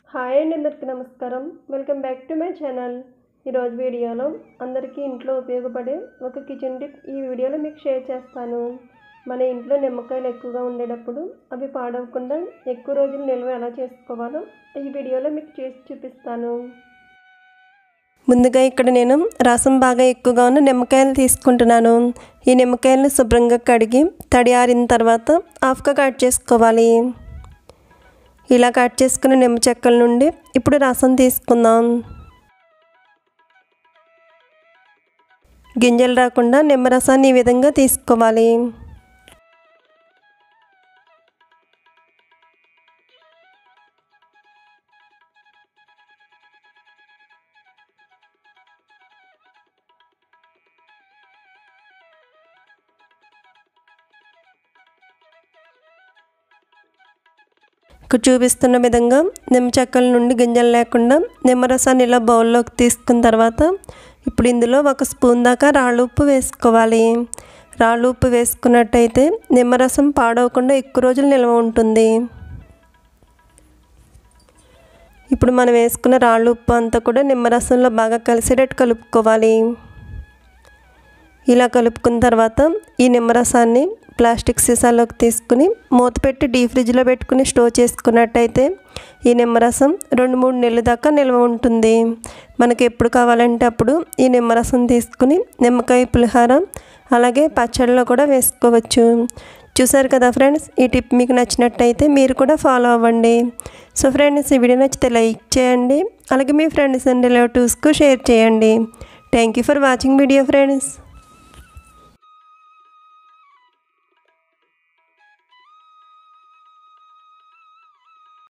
Hi అండి, అందరికీ నమస్కారం. Welcome back to my channel. ఈరోజు వీడియోలో అందరికీ ఇంట్లో ఉపయోగపడే ఒక కిచెన్ టిప్ ఈ వీడియోలో మీకు షేర్ చేస్తాను. మన ఇంట్లో నిమ్మకాయలు ఎక్కువగా ఉండేటప్పుడు అవి పాడవకుండా ఎక్కువ రోజులు నిల్వ ఎలా చేసుకోవాలో ఈ వీడియోలో మీకు చేసి చూపిస్తాను. ముందుగా ఇక్కడ నేను రసం బాగా ఎక్కువగా ఉన్న నిమ్మకాయలు తీసుకుంటున్నాను. ఈ నిమ్మకాయలను శుభ్రంగా కడిగి తడి ఆరిన తర్వాత హాఫ్గా కట్ చేసుకోవాలి. ఇలా కట్ చేసుకున్న నిమ్మ చెక్కల నుండి ఇప్పుడు రసం తీసుకుందాం. గింజలు రాకుండా నిమ్మరసాన్ని ఈ విధంగా తీసుకోవాలి. ఇక్కడ చూపిస్తున్న విధంగా నిమ్మ చెక్కల నుండి గింజలు లేకుండా నిమ్మరసాన్ని ఇలా బౌల్లోకి తీసుకున్న తర్వాత ఇప్పుడు ఇందులో 1 స్పూన్ దాకా రాళ్ళు ఉప్పు వేసుకోవాలి. రాళ్ళు ఉప్పు వేసుకున్నట్టయితే నిమ్మరసం పాడవకుండా ఎక్కువ రోజులు నిల్వ ఉంటుంది. ఇప్పుడు మనం వేసుకున్న రాళ్ళు ఉప్పు అంతా కూడా నిమ్మరసంలో బాగా కలిసేటట్టు కలుపుకోవాలి. ఇలా కలుపుకున్న తర్వాత ఈ నిమ్మరసాన్ని ప్లాస్టిక్ సీసాలోకి తీసుకుని మూత పెట్టి డీప్ ఫ్రిడ్జ్లో పెట్టుకుని స్టోర్ చేసుకున్నట్టయితే ఈ నిమ్మరసం 2-3 నెలల దాకా నిల్వ ఉంటుంది. మనకి ఎప్పుడు కావాలంటే అప్పుడు ఈ నిమ్మరసం తీసుకుని నిమ్మకాయ పులిహోర అలాగే పచ్చడిలో కూడా వేసుకోవచ్చు. చూసారు కదా ఫ్రెండ్స్, ఈ టిప్ మీకు నచ్చినట్టయితే మీరు కూడా ఫాలో అవ్వండి. సో ఫ్రెండ్స్, ఈ వీడియో నచ్చితే లైక్ చేయండి, అలాగే మీ ఫ్రెండ్స్ అండ్ రిలేటివ్స్కు షేర్ చేయండి. Thank you for watching video friends.